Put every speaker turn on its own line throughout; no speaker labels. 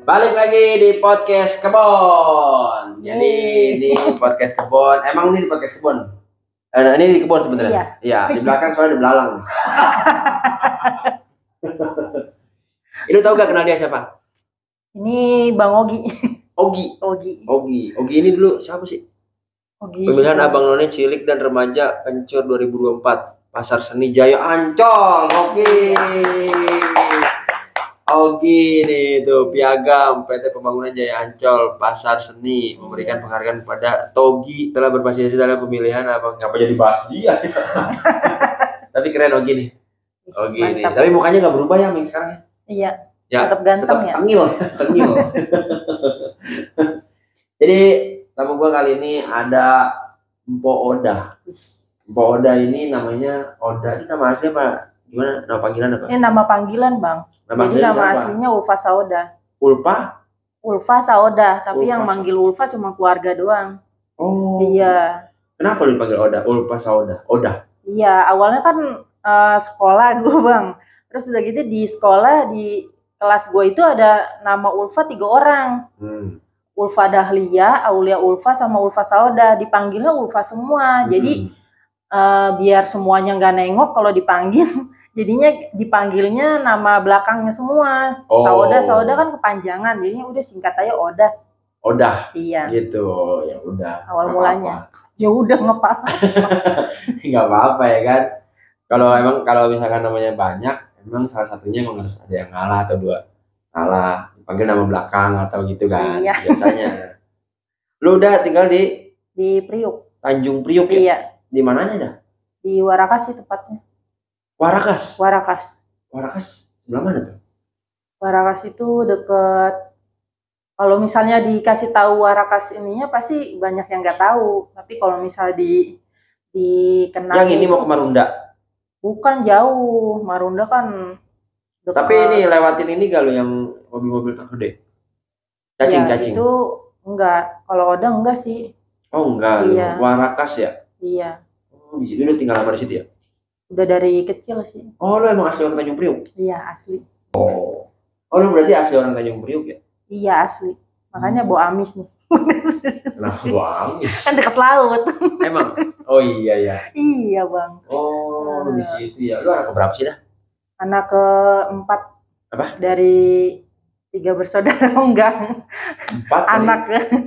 Balik lagi di podcast kebon. Jadi di podcast kebon. Emang ini di podcast kebon? Ini di kebon sebenarnya. Iya. Di belakang soalnya ada belalang. Ini tahu gak kenal dia siapa?
Ini Bang Ogi.
Ogi ini dulu siapa sih?
Ogi.
Pemilihan Abang None Cilik dan Remaja Kencur 2024. Pasar Seni Jaya Ancol. Ogi nih tuh Piagam PT Pembangunan Jaya Ancol Pasar Seni memberikan penghargaan kepada Togi telah berpartisipasi dalam pemilihan abang. Ngapa jadi bahas dia? Tapi keren Ogi nih. Ogi nih. Tapi mukanya nggak berubah ya Ming sekarang
ya?
Iya.
Tetap ganteng ya.
Tengil. Jadi tamu gua kali ini ada Mpo Oda. Mpo Oda ini namanya Oda. Ini nama asli apa? Gimana? Nama panggilan apa?
Ini nama panggilan Bang. Jadi nama aslinya Ulfa Saoda.
Ulfa
Saoda. Tapi yang manggil Ulfa cuma keluarga doang.
Oh.
Iya.
Kenapa lu dipanggil Oda? Ulfa Saoda. Oda.
Iya. Awalnya kan sekolah gue Bang. Terus udah gitu di sekolah di kelas gue itu ada nama Ulfa 3 orang. Ulfa Dahlia, Aulia Ulfa, sama Ulfa Saoda. Dipanggilnya Ulfa semua. Jadi biar semuanya nggak nengok kalau dipanggil, jadinya dipanggilnya nama belakangnya semua. Saoda kan kepanjangan, jadinya udah singkat aja Oda. Iya.
Gitu, ya udah.
Awal mulanya. Ya udah nggak apa-apa.
Nggak apa-apa ya kan. Kalau misalkan namanya banyak, emang salah satunya emang harus ada yang ngalah atau 2 ngalah, dipanggil nama belakang atau gitu kan. Iya. Biasanya. Lu udah tinggal di
Priuk.
Tanjung Priuk ya?
Iya.
Di mananya dah?
Di Warakas sih tepatnya.
Warakas sebelah mana tuh?
Warakas itu deket. Kalau misalnya dikasih tahu Warakas ininya pasti banyak yang nggak tahu. Tapi kalau misalnya dikenal.
Yang ini mau ke Marunda?
Bukan, jauh. Marunda kan deket.
Tapi ini lewatin ini gak lo yang mobil-mobil tergede? Cacing.
Itu enggak. Kalau Oda enggak sih.
Oh enggak.
Iya.
Warakas ya?
Iya.
Oh, di situ udah tinggal lama di situ ya?
Udah dari kecil sih.
Oh, lo emang asli orang Tanjung Priuk?
Iya, asli.
Oh, lo berarti asli orang Tanjung Priuk ya?
Iya, asli. Makanya bau amis nih.
Kenapa bau amis?
Kan dekat laut.
Emang? Oh iya ya.
Iya, Bang.
Oh, di situ ya. Lo anak berapa sih dah?
Anak ke-4.
Apa?
Dari 3 bersaudara. Enggak.
4?
Anak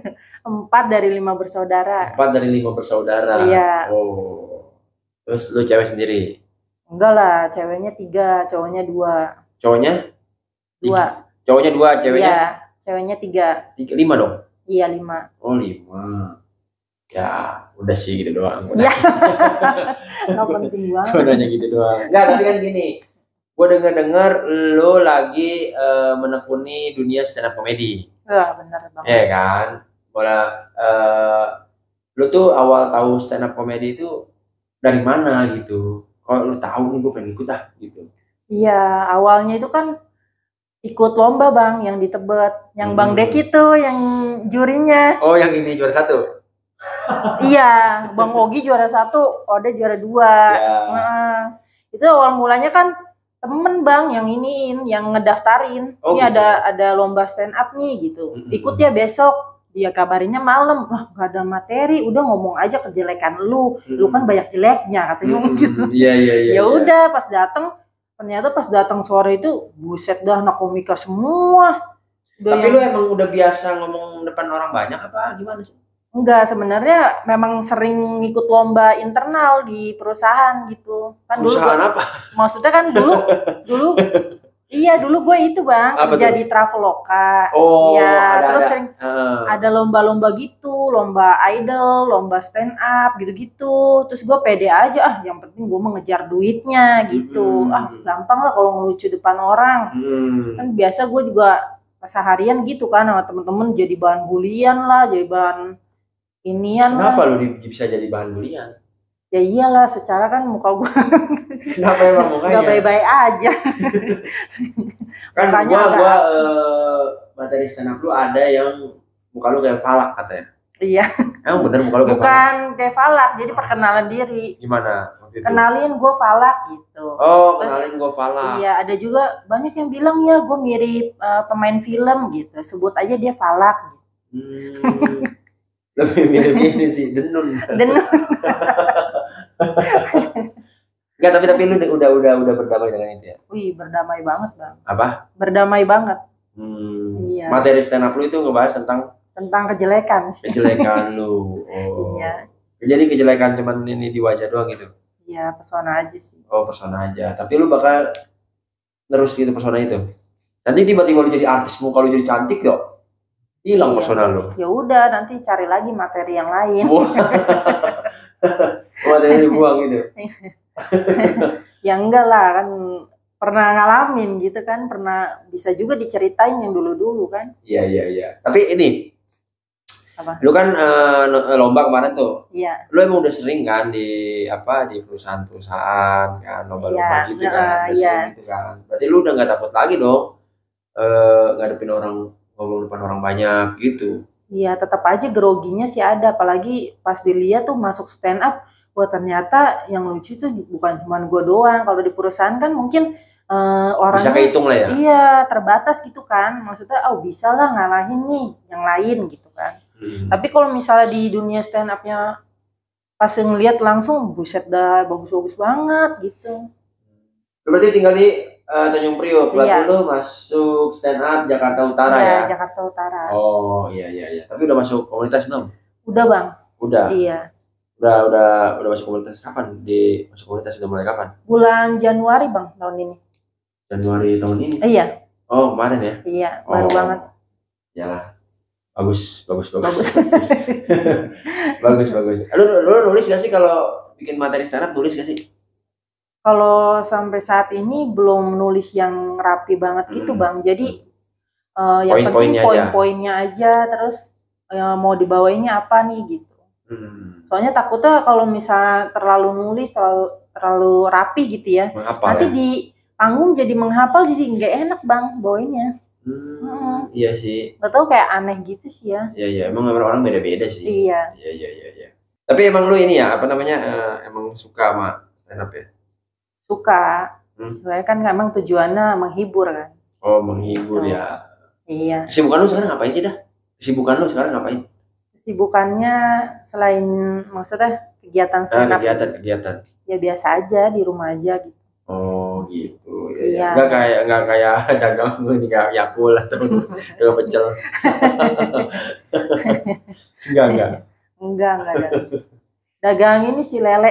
4 dari 5 bersaudara.
4 dari 5 bersaudara.
Iya.
Oh. Terus lu cewek sendiri?
Enggak lah, ceweknya 3, cowoknya 2.
Cowoknya?
2.
Cowoknya 2, ceweknya?
Iya, ceweknya 3.
5 dong?
Iya, 5.
Oh, 5. Ya, udah sih gitu doang.
Iya. Nggak penting banget.
Gue nanya gitu doang. Enggak, tapi kan gini. Gue denger lu lagi menekuni dunia stand up comedy.
Iya, benar Bang.
Iya kan? Lu tuh awal tahu stand up comedy itu dari mana gitu? Kalau lu tahu nih gue pengen ikut gitu.
Iya, awalnya itu kan ikut lomba Bang yang di Tebet, yang Bang Deki tuh yang jurinya.
Oh, yang ini juara 1.
Iya, Bang Ogi juara 1, Oda juara 2.
Ya.
Nah, itu awal mulanya kan temen Bang yang yang ngedaftarin.
Oh,
ini
gitu.
ada lomba stand up nih gitu. Ikut ya besok. Dia kabarinnya malam, nggak ada materi, udah ngomong aja kejelekan lu kan banyak jeleknya katanya gitu.
Iya.
Ya udah pas datang sore itu buset dah anak komika semua.
Tapi lu emang udah biasa ngomong depan orang banyak apa gimana sih?
Enggak, sebenarnya memang sering ikut lomba internal di perusahaan gitu. Kan
perusahaan
dulu
apa?
Maksudnya kan dulu iya, dulu gue itu Bang, kerja di Traveloka.
Oh,
iya, terus sering ada lomba-lomba gitu, lomba idol, lomba stand up gitu-gitu. Terus gue pede aja, yang penting gue mengejar duitnya gitu. Gampang lah kalau ngelucu depan orang. Kan biasa gue juga seharian gitu kan sama temen-temen jadi bahan bulian lah, jadi bahan inian.
Kenapa lu bisa jadi bahan bulian?
Ya iyalah, secara kan muka gue
kenapa emang mukanya?
Gak baik-baik aja.
Kan gua materi stand up lu ada yang muka lu kayak palak katanya.
Iya.
Emang bener muka lu kayak Falak?
Bukan kayak Falak, jadi perkenalan diri.
Gimana waktu itu?
Kenalin gue Falak gitu.
Oh,
Terus,
kenalin gue Falak.
iya, ada juga banyak yang bilang ya gue mirip pemain film gitu. Sebut aja dia Falak.
Lebih mirip ini sih, Denun.
Denun.
Enggak, tapi lu udah berdamai dengan itu ya?
Wih, berdamai banget bang.
Apa?
Berdamai banget.
Iya. Materi stand up lu itu ngebahas tentang
kejelekan sih.
Kejelekan lu. Oh.
Iya.
Jadi kejelekan cuman ini di wajah doang gitu?
Iya, pesona aja sih.
Oh, pesona aja. Tapi lu bakal terus gitu pesona itu? Nanti tiba-tiba lu jadi artis, muka lu jadi cantik yuk, hilang pesona lu.
Ya udah, nanti cari lagi materi yang lain.
Materi dibuang gitu.
Ya enggak lah, kan pernah ngalamin gitu kan, pernah bisa juga diceritain yang dulu-dulu kan.
Iya. Tapi ini
apa?
Lu kan lomba kemarin tuh.
Iya.
Lu emang udah sering kan di perusahaan-perusahaan kan lomba-lomba gitu kan.
Iya.
Gitu kan. Berarti lu udah nggak takut lagi dong ngadepin orang, ngomong depan orang banyak gitu.
Iya, tetap aja groginya sih ada, apalagi pas dilihat tuh masuk stand up, wah ternyata yang lucu tuh bukan cuma gue doang. Kalau di perusahaan kan mungkin orangnya
bisa kehitung lah ya.
Iya, terbatas gitu kan. Maksudnya bisa lah ngalahin nih yang lain gitu kan. Tapi kalau misalnya di dunia stand up-nya pas ngeliat langsung, buset dah bagus-bagus banget gitu.
Berarti tinggal di Tanjung Priok, berarti lu masuk stand up Jakarta Utara ya?
Iya, Jakarta Utara.
Oh iya. Tapi udah masuk komunitas belum?
Udah bang.
Udah.
Iya.
Udah masuk komunitas kapan? Masuk komunitas udah mulai kapan?
Bulan Januari bang tahun ini.
Januari tahun ini?
Iya.
Oh kemarin ya?
Iya, baru banget.
Yalah. Bagus. Bagus. Lu nulis gak sih kalau bikin materi stand up, nulis gak sih?
Kalau sampai saat ini belum nulis yang rapi banget gitu bang. Jadi yang penting poin-poinnya aja. Terus mau dibawainnya apa nih gitu. Soalnya takutnya kalau misalnya terlalu nulis, terlalu rapi gitu ya, nanti di panggung jadi menghafal, jadi nggak enak bang bawainnya.
Iya sih.
Gak tau, kayak aneh gitu sih ya.
Iya, emang orang beda-beda sih.
Iya.
Tapi emang lu ini ya, emang suka sama stand up ya?
Suka. Soalnya kan emang tujuannya menghibur kan.
Oh, menghibur ya.
Iya.
Kesibukan lu sekarang ngapain sih dah?
Kesibukannya selain maksudnya kegiatan stand up.
Kegiatan.
Ya biasa aja, di rumah aja gitu.
Oh gitu.
Iya.
Enggak kayak dagang lu ini kayak Yakul atau dagang pecel. Enggak.
Dagang ini si lele.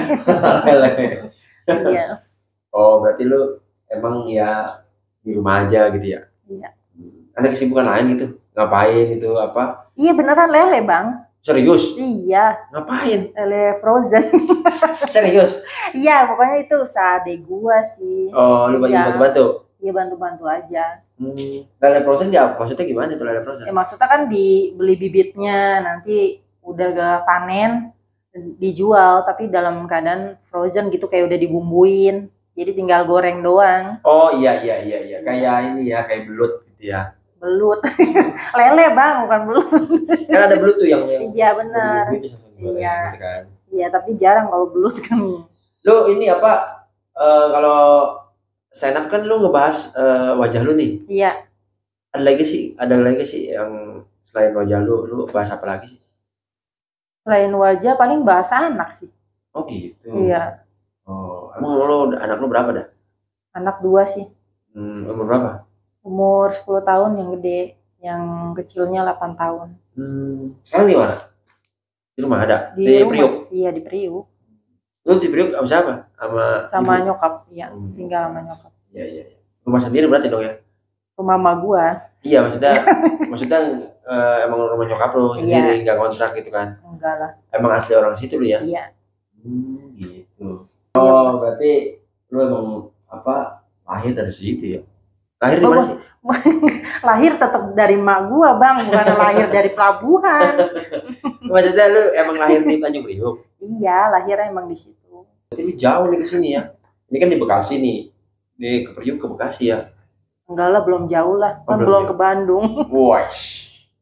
Iya.
Oh, berarti lu emang ya di rumah aja gitu ya?
Iya.
Ada kesibukan lain gitu? Ngapain gitu apa?
Iya beneran lele bang.
Serius?
Iya.
Ngapain?
Lele frozen.
Serius?
Iya, pokoknya itu usaha adek gua sih.
Oh, lu bantu-bantu?
Iya, bantu-bantu aja.
Lele frozen ya, maksudnya gimana itu lele frozen?
Ya maksudnya kan dibeli bibitnya, nanti udah gak panen, dijual, tapi dalam keadaan frozen gitu, kayak udah dibumbuin. Jadi tinggal goreng doang.
Oh iya. Kayak ini ya, kayak belut gitu ya.
Belut. Lele bang, bukan belut.
Kan ada belut tuh yang
iya benar. Iya.
Gitu kan.
Iya, tapi jarang kalau belut kan.
Lu ini apa? Kalau stand up kan lu ngebahas wajah lu nih.
Iya.
Ada lagi sih yang selain wajah lu bahas apa lagi sih?
Selain wajah paling bahasa anak sih.
Oh gitu.
Iya.
Oh, emang anak lu berapa dah?
Anak 2 sih.
Umur berapa?
Umur 10 tahun yang gede, yang kecilnya 8 tahun.
Sekarang di mana? Di rumah ada?
Di
Priuk?
Iya, di Priuk.
Lu di Priuk sama siapa?
Sama nyokap, iya. Tinggal sama nyokap.
Iya. Rumah sendiri berarti dong ya?
Rumah mama gua.
Iya, maksudnya emang rumah nyokap lu sendiri, nggak kontrak gitu kan?
Enggak lah.
Emang asli orang situ lu ya?
Iya.
Gitu. Oh, berarti lu emang lahir dari situ ya? Lahir di mana sih?
Lahir tetap dari mak gua bang, bukan lahir dari pelabuhan.
Maksudnya lu emang lahir di Tanjung Priok?
Iya, lahirnya emang di situ.
Berarti lu jauh nih ke sini ya? Ini kan di Bekasi nih. Di ke Priok ke Bekasi ya?
Enggak lah, belum jauh lah. Kan belum ke Bandung.
Wah,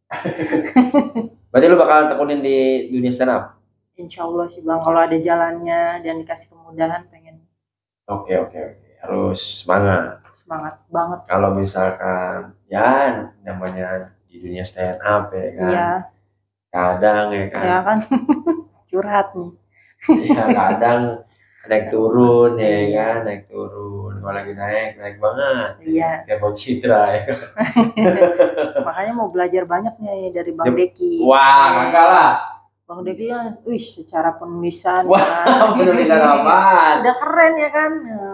Berarti lu bakal tekunin di dunia stand up?
Insya Allah sih Bang, kalau ada jalannya dan dikasih kemudahan pengen.
Oke. Harus semangat.
Semangat banget.
Kalau misalkan ya namanya di dunia stand up ya kan.
Iya.
Kadang ya kan.
Ya kan. Curhat nih.
Ya kadang naik turun ya kan, naik turun. Kalau lagi naik banget.
Iya.
Kayak Bang Citra ya kan.
Makanya mau belajar banyak nih dari Bang Deki.
Wah, enggak lah.
Bang Deki kan, secara penulisan.
Wah, penulisan apa?
Udah keren ya kan.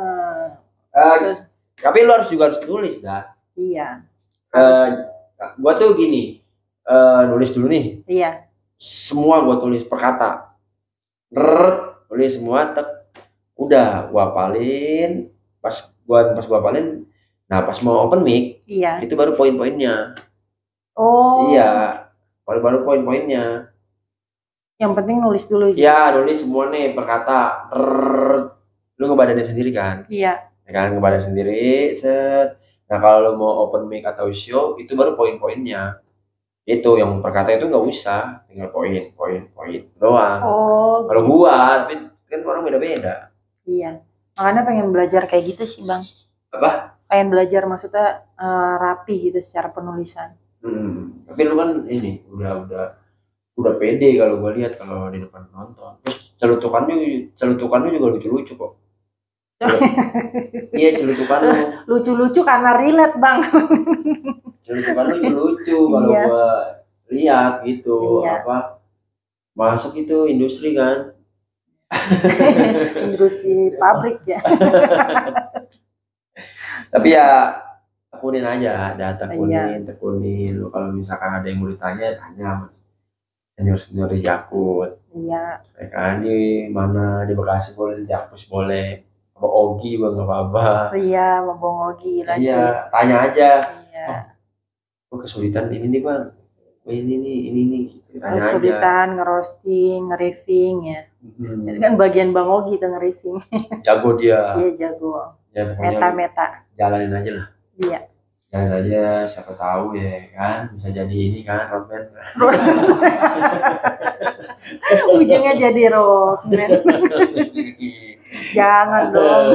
Tapi lu juga harus tulis dah.
Iya.
Gua tuh gini, nulis dulu nih.
Iya.
Semua gua tulis per kata. Tulis semua, udah gua hafalin. Pas gua hafalin, nah pas mau open mic,
iya.
Itu baru poin-poinnya.
Oh.
Iya, baru poin-poinnya.
Yang penting nulis dulu.
Iya, nulis semua nih per kata. Lu ngebadain sendiri kan?
Iya.
Ya kan, ngebadain sendiri, set. Nah kalau lu mau open mic atau show, itu baru poin-poinnya. Itu yang per kata itu nggak usah, tinggal poin doang.
Oh.
Kalau gua, tapi kan orang beda-beda.
Iya. Makanya pengen belajar kayak gitu sih Bang.
Apa?
Pengen belajar maksudnya rapi gitu secara penulisan.
Tapi lu kan ini udah pede kalau gue lihat kalau di depan nonton. Terus celutukannya juga lucu-lucu kok. Iya, celutukan lu
lucu-lucu karena relate Bang.
Celutukan lu lucu kalau
iya.
Gua lihat gitu.
Iya.
Apa masuk itu industri kan.
Industri pabrik ya.
Tapi ya tekunin aja, tekunin lu. Kalau misalkan ada yang mau ditanya, tanya Mas senior di Jakut.
Iya.
Ya kan, di mana di Bekasi boleh, di Jakpus boleh, sama Ogi bang, nggak apa-apa.
Iya, mau Bang Ogi lah sih.
Iya, tanya aja.
Iya.
Oh, kesulitan ini nih bang, ini nih. Tanya
kesulitan aja. Ngerosting, nge-riffing ya. Itu kan bagian Bang Ogi tuh nge-riffing.
Jago dia.
Iya jago.
Ya,
meta.
Jalanin aja lah.
Iya.
Jalanin aja, siapa tahu ya kan bisa jadi ini kan roadman.
Ujungnya jadi roadman. Jangan dong.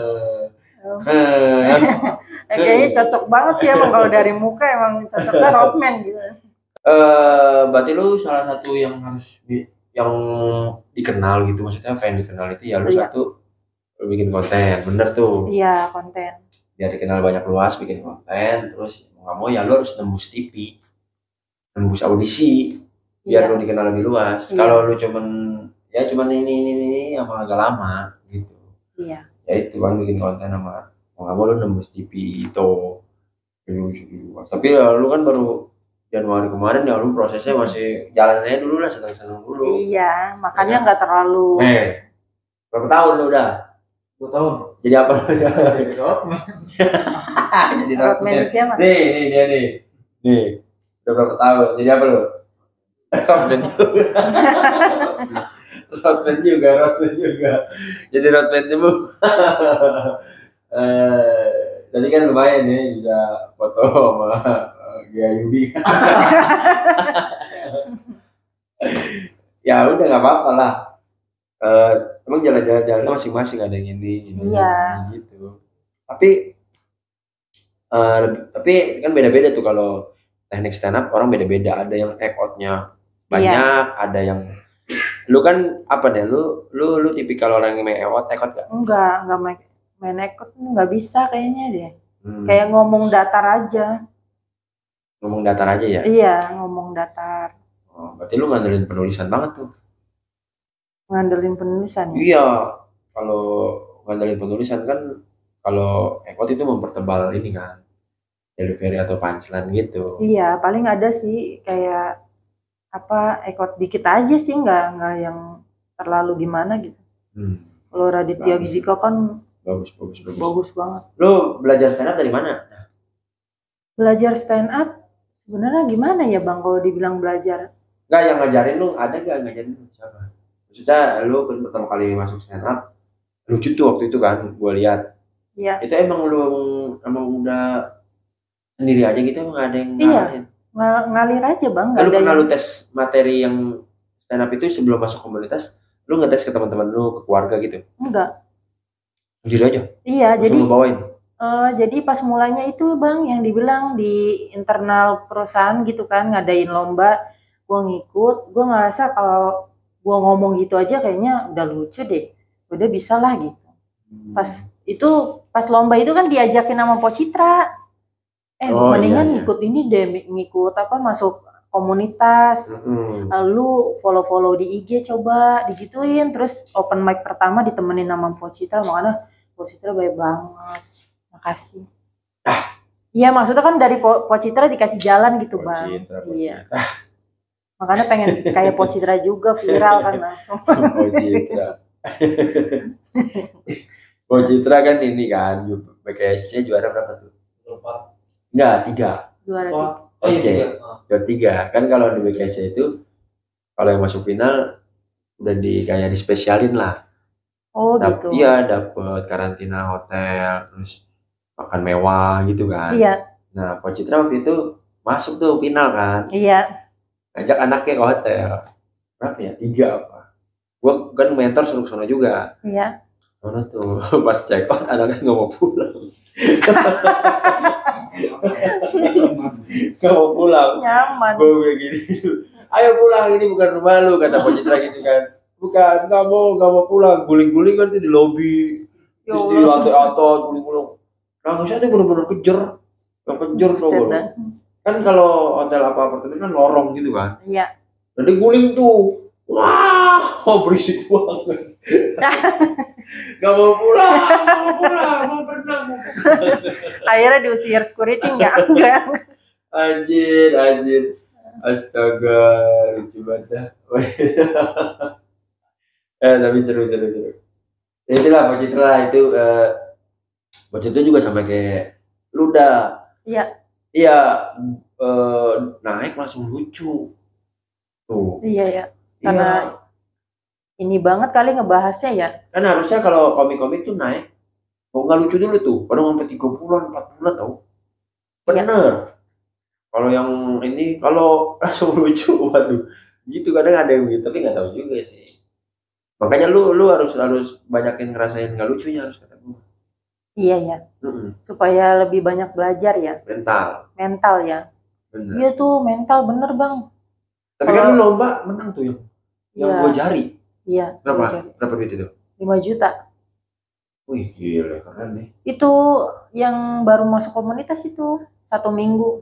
Kayaknya cocok banget sih emang kalau dari muka emang cocoknya roadman gitu.
Berarti lu salah satu yang harus yang dikenal gitu, maksudnya pengen dikenal itu ya lu satu lu bikin konten, bener tuh.
Iya, konten.
Biar dikenal banyak luas, bikin konten, terus mau nggak mau ya lu harus nembus TV, nembus audisi, biar lu dikenal lebih luas. Kalau lu cuman ini apa agak lama gitu.
Iya.
Ya itu kan bikin konten sama mau nggak mau lu nembus TV itu luas. Tapi ya lu kan baru Januari kemarin ya, lu prosesnya masih jalannya dulu lah, senang-senang dulu.
Iya, makanya nggak terlalu.
Berapa tahun lu udah?
2 tahun.
Jadi apa?
Jadi roadman.
Jadi roadman
siapa?
Nih dia nih. Udah berapa tahun? Jadi apa lu? Roadman juga. Jadi roadman semua. Tadi kan lumayan nih bisa foto sama Gia Yudi. Ya udah nggak apa-apa lah. Emang jalan-jalan masing-masing ada yang ini gitu. Tapi kan beda-beda tuh kalau teknik stand up, orang beda-beda. Ada yang act out-nya banyak, ada yang lu kan apa deh, lu tipikal orang yang main act out gak?
Enggak main act out nggak bisa kayaknya deh. Kayak ngomong datar aja.
Ngomong datar aja ya?
Iya, ngomong datar.
Oh, berarti lu ngandelin penulisan banget tuh.
Ngandelin penulisan ya?
Iya, kalau ngandelin penulisan kan, kalau ekot itu mempertebal ini kan, delivery atau punchline gitu.
Iya, paling ada sih kayak apa ekot dikit aja sih, nggak yang terlalu gimana gitu. Kalau Raditya Dika kan bagus banget.
Lu belajar stand up dari mana?
Belajar stand up sebenarnya gimana ya Bang kalau dibilang belajar?
Nggak, yang ngajarin lu ada gak? Ngajarin lu siapa? Maksudnya lu pertama kali masuk stand up lucu tuh waktu itu kan, gue lihat.
Iya.
Itu emang lu udah sendiri aja gitu, emang ada yang ngarahin?
ngalir aja bang.
Lu pernah lu tes materi yang stand up itu sebelum masuk komunitas? Lu ngetes ke teman-teman lu, ke keluarga gitu?
Enggak.
Sendiri aja?
Iya, jadi
lu bawain?
Jadi pas mulanya itu bang yang dibilang di internal perusahaan gitu kan ngadain lomba, gue ngikut, gue ngerasa kalau gue ngomong gitu aja kayaknya udah lucu deh, udah bisa lah gitu. Pas lomba itu kan diajakin sama Po Citra, mendingan ngikut ini deh, ngikut apa masuk komunitas, lalu follow di IG coba digituin, terus open mic pertama ditemenin sama Po Citra, makanya Po Citra baik banget. Makasih. Iya maksudnya kan dari Po Citra dikasih jalan gitu bang. Iya. Makanya pengen kayak Po Citra juga viral kan langsung.
Po Citra. Po Citra kan ini kan BKSC juara berapa tuh? 4. Enggak, 3.
Juara 3.
Oh iya 3.
Juara 3. Kan kalau di BKSC itu kalau yang masuk final udah kayak dispesialin lah.
Oh gitu.
Iya, dapet karantina hotel, terus makan mewah gitu kan.
Iya.
Nah, Po Citra waktu itu masuk tuh final kan.
Iya.
Ngajak anaknya ke hotel. Berapa ya? 3 apa? Gua kan mentor suruh sana juga.
Iya.
Mana tuh pas check out anaknya nggak mau pulang. Nggak mau pulang.
Nyaman.
Gue begini. Ayo pulang, ini bukan rumah lu, kata Po Citra gitu kan. Bukan, nggak mau pulang. Guling-guling kan itu di lobi. Terus di lantai-lantai guling-guling. Nangisnya tuh bener-bener kejer. Yang kejer tuh. Kan kalau hotel apa apartemen kan lorong gitu kan.
Iya.
Jadi guling tuh. Wah, berisik banget. Gak mau pulang, mau berenang.
Akhirnya diusir security enggak.
Anjir. Astaga, lucu banget. Tapi seru. Itulah Po Citra itu Po Citra juga sama kayak Luda.
Iya.
Iya, naik langsung lucu. Tuh.
Iya. Karena ini banget kali ngebahasnya ya.
Kan harusnya kalau komik-komik tuh naik, kok nggak lucu dulu tuh, kadang sampai 3 bulan, 4 bulan tau. Bener. Ya. Kalau yang ini kalau langsung lucu, waduh, gitu kadang ada yang gitu, tapi nggak tahu juga sih. Makanya lu harus banyakin ngerasain nggak lucunya harus kata gue.
Iya. Supaya lebih banyak belajar ya. Mental ya. Bener. Iya tuh mental bener bang.
Tapi kan lu lomba menang tuh yang 2 jari.
Iya.
Berapa duit itu?
5 juta.
Wih gila keren nih.
Itu yang baru masuk komunitas itu 1 minggu.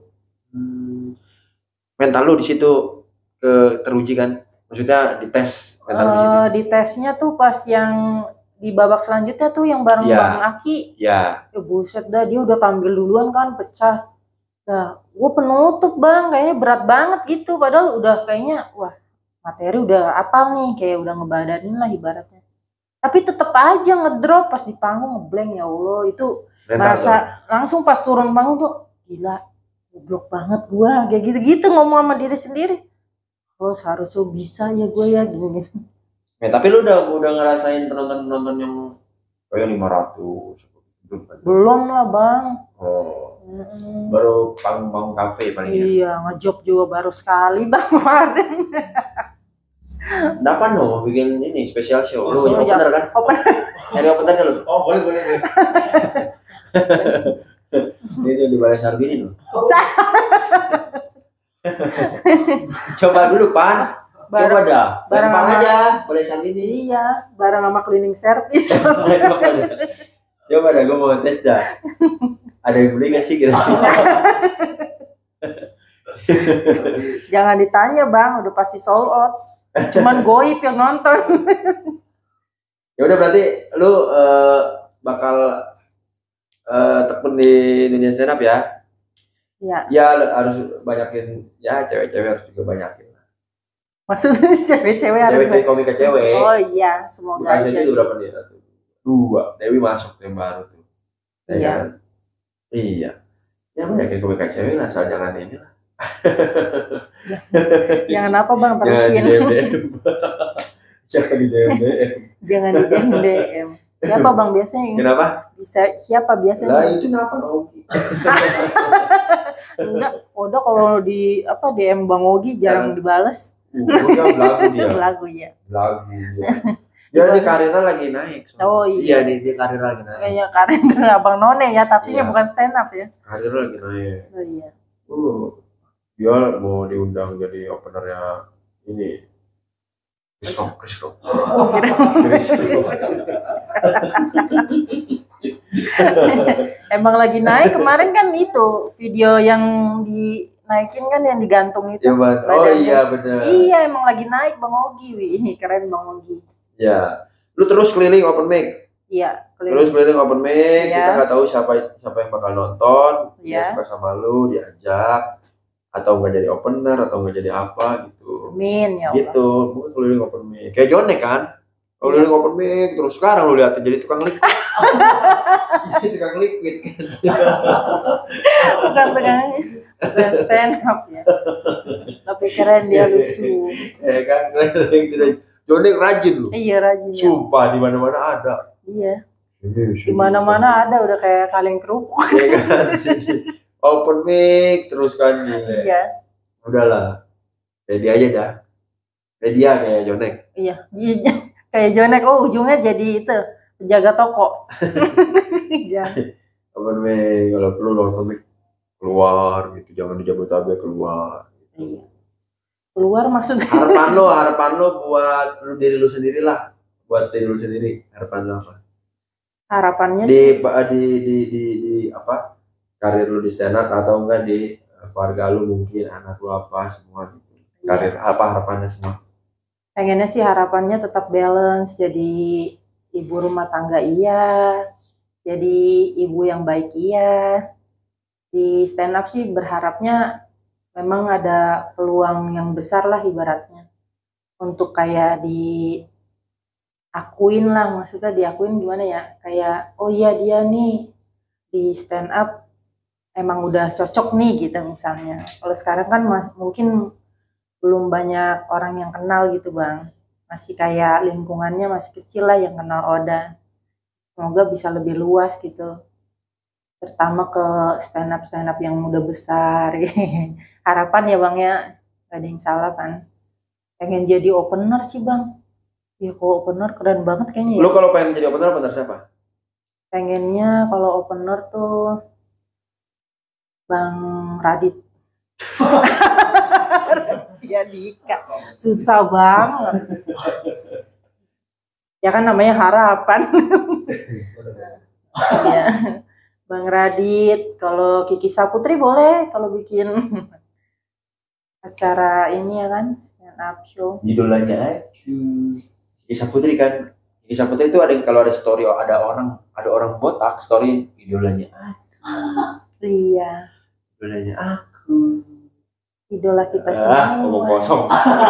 Mental lu di situ teruji kan? Maksudnya dites mental di situ.
Di tesnya tuh pas yang di babak selanjutnya tuh yang bareng Bang Aki.
Iya.
Ya buset dah dia udah tampil duluan kan pecah. Nah, gue penutup bang kayaknya berat banget gitu. Padahal udah kayaknya wah materi udah apal nih kayak udah ngebadanin lah ibaratnya. Tapi tetep aja ngedrop pas di panggung ngeblank ya Allah itu merasa langsung pas turun panggung tuh gila goblok banget gua kayak gitu-gitu ngomong sama diri sendiri. Oh seharusnya bisa ya gue ya gini.
Ya, tapi lu udah ngerasain penonton yang kayak 500
belum lah bang.
Baru panggung kafe paling ya.
Iya ngejob juga baru sekali bang kemarin.
Dapat dong bikin ini spesial show. Lu opener kan? Nyari opener kan lu? Oh boleh. Ini di Balai Sarbini loh. Coba dulu Pan. Coba dah. Bareng aja Balai Sarbini.
Iya, bareng sama cleaning service.
Coba dah, gue mau tes dah. Ada yang beli gak sih gitu?
Jangan ditanya bang, udah pasti sold out. Cuman goib yang nonton.
Ya udah berarti lu bakal tekun di dunia stand up ya?
Iya.
Ya harus banyakin ya cewek-cewek harus juga banyakin.
Maksudnya cewek-cewek harus
cewek komika cewek.
Oh iya, semoga aja.
Itu berapa dia? 2. Dewi masuk yang baru tuh.
Iya.
Iya. Ya banyakin komika cewek lah, asal jangan ini lah.
Jangan apa bang, terusin.
Jangan di DM.
Jangan di DM. Siapa bang biasanya?
Kenapa?
Siapa biasanya?
Lah itu kenapa Nogi?
Enggak, Oda kalau di DM Bang Ogi jarang dibales.
Udah belagu dia.
Belagu ya.
Belagu dia. Dia karirnya lagi naik.
Oh
iya. Iya nih dia karirnya lagi naik.
Kayak karir Abang None ya, tapi ya bukan stand up ya.
Karirnya lagi naik.
Oh iya.
Dia mau diundang jadi openernya ini. Chris Rock.
Emang lagi naik kemarin kan itu video yang dinaikin kan yang digantung itu.
Ya, oh iya benar.
Iya emang lagi naik Bang Ogi, ini keren Bang Ogi.
Ya, lu terus keliling open mic.
Iya.
Terus keliling open mic, kita nggak tahu siapa yang bakal nonton. Dia suka sama lu, diajak atau nggak jadi opener atau nggak jadi apa gitu.
Amin ya Allah.
Gitu, mungkin keliling open mic. Kayak Jonek kan? Keliling open mic, terus sekarang lu lihat jadi tukang liquid. Jadi tukang liquid kan.
Bukan stand up ya. Tapi keren dia lucu.
Kan keliling terus. Jonek rajin lu.
Iya rajin.
Sumpah di mana-mana ada.
Iya. Di mana-mana ada udah kayak kaleng kerupuk.
Iya kan sini. Open mic terus kan gile.
Iya.
Udahlah. Kayak dia aja dah. Kayak dia kayak Jonek.
Iya. Kayak Jonek ujungnya jadi itu penjaga toko. Jangan.
Open mic kalau perlu open mic keluar gitu, jangan di Jabodetabek keluar.
Iya. Keluar maksudnya.
Harapan lo buat diri lu sendiri lah. Buat diri lu sendiri. Harapan lo apa?
Harapannya
di apa? Karir lu di stand up atau enggak di keluarga lu mungkin anak lu apa semua gitu. Karir apa harapannya semua?
Pengennya sih harapannya tetap balance, jadi ibu rumah tangga iya, jadi ibu yang baik iya. Di stand up sih berharapnya memang ada peluang yang besar lah ibaratnya untuk kayak diakuin lah, maksudnya diakuin gimana ya, kayak oh iya dia nih di stand up emang udah cocok nih gitu misalnya. Kalau sekarang kan mungkin belum banyak orang yang kenal gitu Bang, masih kayak lingkungannya masih kecil lah yang kenal Oda. Semoga bisa lebih luas gitu, pertama ke stand up yang udah besar. Harapan ya Bang ya, gak ada yang salah kan. Pengen jadi opener sih Bang. Ya kalau opener keren banget kayaknya ya.
Lu kalau pengen jadi opener siapa?
Pengennya kalau opener tuh Bang Radit. Ya Dika. Susah banget. Ya kan namanya harapan. Ya. Bang Radit, kalau Kiki Saputri boleh kalau bikin acara ini ya kan, stand up show.
Idolanya aku. Kiki Saputri kan. Kiki Saputri itu ada kalau ada story ada orang botak story idolanya aku.
Iya.
Idolanya aku.
Idola kita semua.
Ngomong kosong.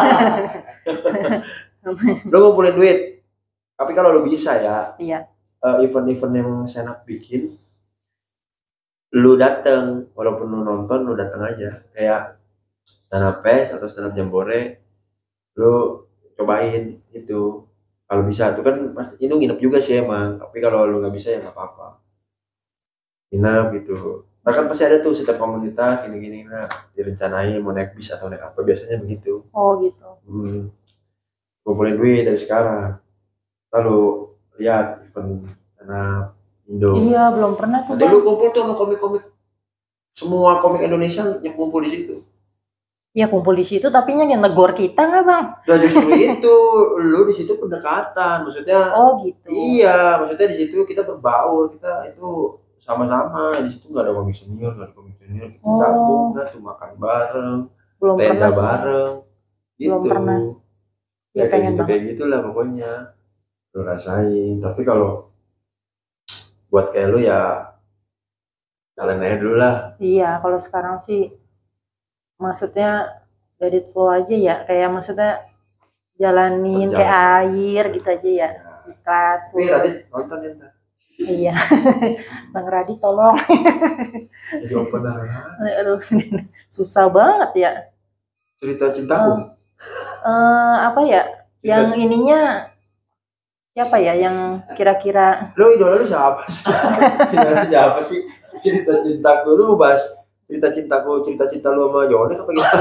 Lu ngumpulin duit. Tapi kalau lu bisa ya.
Iya.
Event-event yang stand up bikin, lu dateng, walaupun lu nonton, lu dateng aja. Kayak stand up fest atau stand up jambore, lu cobain itu. Kalau bisa, itu kan pasti itu nginep juga sih emang. Tapi kalau lu nggak bisa ya nggak apa-apa. Nginep gitu. Nah kan pasti ada tuh setiap komunitas gini-gini, nah direncanain mau naik bis atau naik apa, biasanya begitu.
Oh gitu.
Kumpulin duit dari sekarang. Lalu lihat event stand Indo.
Iya belum pernah tuh.
Nanti lu kumpul tuh sama komik-komik, semua komik Indonesia yang kumpul di situ.
Iya kumpul di situ, tapi yang negor kita nggak Bang?
Dan justru itu, lu di situ pendekatan, maksudnya.
Oh gitu.
Iya, maksudnya di situ kita berbaur, kita itu sama-sama. Di situ nggak ada komik senior, kita gabung, tuh makan bareng,
belum
tenda
pernah
bareng, gitu.
Belum pernah.
Ya
pengen
kayak gitulah pokoknya, lu rasain. Tapi kalau buat kayak lu ya jalan aja dulu lah. Iya,
kalau sekarang sih maksudnya let it flow aja ya, kayak maksudnya jalanin kayak air gitu aja ya, ikhlas tuh.
Tapi Radit nonton ya ntar.
Iya. Bang Radit tolong.
Jadi opener.
Aduh, susah banget ya.
Cerita cintaku.
Apa ya? Yang ininya siapa ya yang kira-kira?
Lu idola lu siapa sih? Idola lu siapa sih? Cerita cintaku lu bahas cerita cinta lu sama Yonek apa gitu?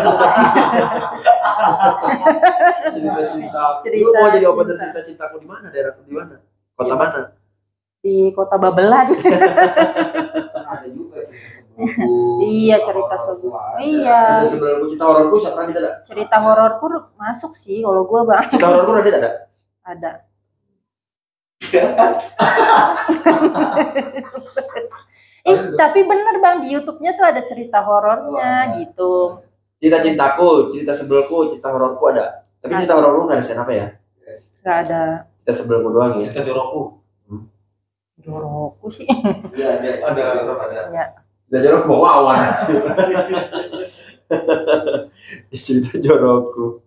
Cerita cintaku. Lu mau jadi opener cerita cintaku di mana? Daerah di mana? Kota mana?
Di Kota Babelan.
Ada juga cerita sebelumku.
Iya, cerita sebelum. Iya.
Cerita sebelumku, cerita hororku siapa kita ada?
Cerita hororku masuk sih kalau gua, Bang.
Cerita hororku ada?
Ada. Tapi bener Bang, di YouTube-nya tuh ada cerita horornya gitu.
Cerita cintaku, cerita sebelumku, cerita hororku ada. Tapi cerita hororku nggak ada stand up ya?
Nggak ada.
Cerita sebelumku doang ya.
Cerita jorokku.
Jorokku sih.
Iya, ada.
Ya.
Cerita jorok mau awan aja. Cerita jorokku.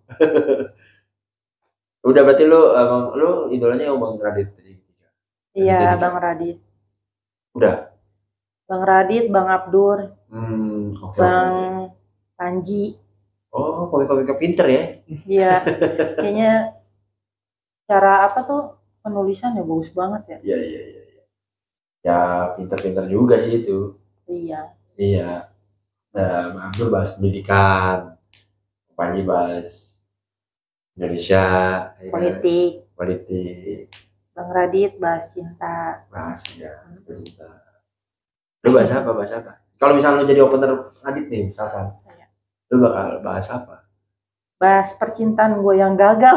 Udah berarti lu idolanya yang Bang Radit tadi.
Iya, Bang Radit.
Udah.
Bang Radit, Bang Abdur,
Oke.
Bang Panji.
Oh, komik-komik pinter ya?
Iya. Kayaknya cara apa tuh penulisan ya bagus banget ya.
Iya. Ya, pinter-pinter juga sih itu.
Iya.
Nah, Bang Abdul bahas pendidikan. Panji bahas Indonesia.
Politik. Bang Radit bahas cinta.
Bahas ya, cinta. Lu bahas apa? Kalau misalnya lu jadi opener Radit nih misalkan.
Iya.
Lu bakal bahas apa?
Bahas percintaan gue yang gagal.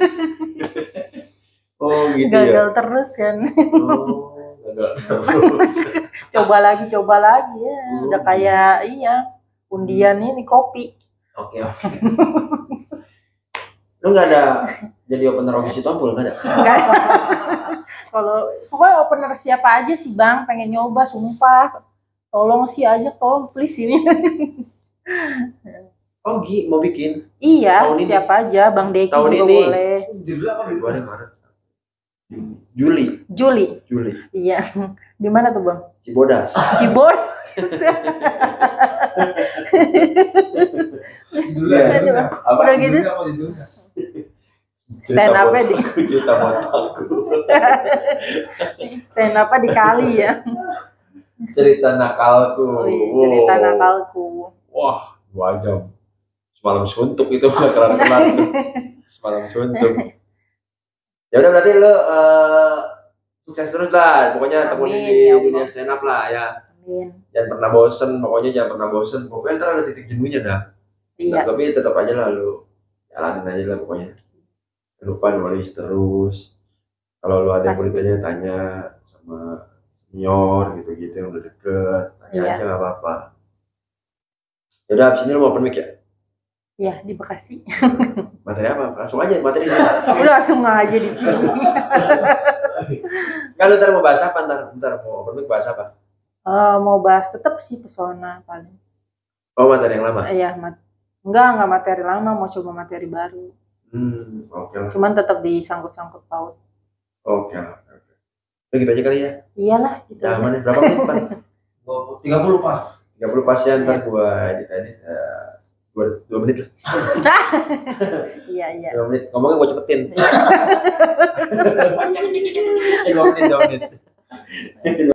Oh, gitu
Gagal terus kan.
Gagal terus.
Coba lagi ya. Udah kayak undian ini kopi.
Oke. Lu nggak ada jadi opener Rocky Sitompul nggak ada?
Enggak. Kalau pokoknya opener siapa aja sih Bang, pengen nyoba sumpah. Tolong please ini.
Oh, mau bikin?
Iya,
tahun ini?
siapa aja, Bang Deki
Tahun
juga
ini?
boleh.
Judul apa?
Boleh Maret. Juli.
Iya. Di mana tuh Bang?
Cibodas.
Cibor.
Judulnya
Apa?
Udah gitu. Stand up-nya di
Cerita botakku.
stand up-nya di kali ya.
Cerita nakalku.
Oh iya, cerita nakalku.
Wah, 2 jam. Semalam suntuk itu nggak kelar-kelar. Semalam suntuk. Ya udah berarti lu sukses terus lah. Pokoknya tekuni
Amin,
di
ya Allah.
dunia stand up lah ya.
Amin.
Jangan pernah bosen. Pokoknya ntar ada titik jenuhnya dah.
Iya.
Nah, tapi tetap aja lah lu jalanin aja lah pokoknya. Lupa nulis terus. Kalau lu ada yang mau
Pasti.
ditanya tanya sama senior gitu-gitu yang udah deket, tanya
Iya.
aja nggak apa-apa. Yaudah abis ini lu mau open mic ya?
Iya, di Bekasi.
Materi apa? Langsung aja materi.
Udah langsung aja di sini.
Kan lu ntar mau bahas apa ntar mau open mic bahas apa?
Mau bahas tetap sih pesona paling.
Oh, materi yang lama.
Iya, enggak materi lama, mau coba materi baru.
Oke lah.
Cuman tetap disangkut-sangkut paut.
Oke. Udah gitu aja kali ya.
Iyalah gitu.
Nah,
aja.
mana berapa menit, Pan?
30 pas.
30 pas ya, ntar gua edit 2 menit lah.
Iya.
2 menit. Ngomongnya gua cepetin.
Iya.
2 menit.